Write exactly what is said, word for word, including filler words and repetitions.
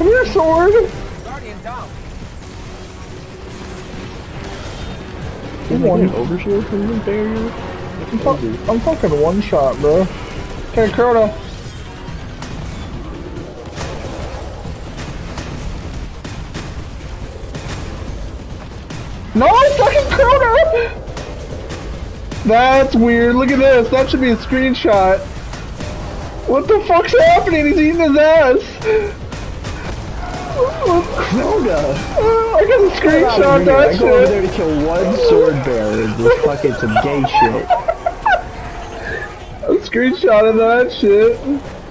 Come here, sword! Guardian down. Can I get an overshield from the barrier? I'm, fu I'm fucking one shot, bro. Okay, Crota. No, fucking Crota! That's weird. Look at this. That should be a screenshot. What the fuck's happening? He's eating his ass. Crota! Uh, I got a screenshot that I shit. go over there to kill one sword bearer and just fucking some gay shit. A screenshot of that shit.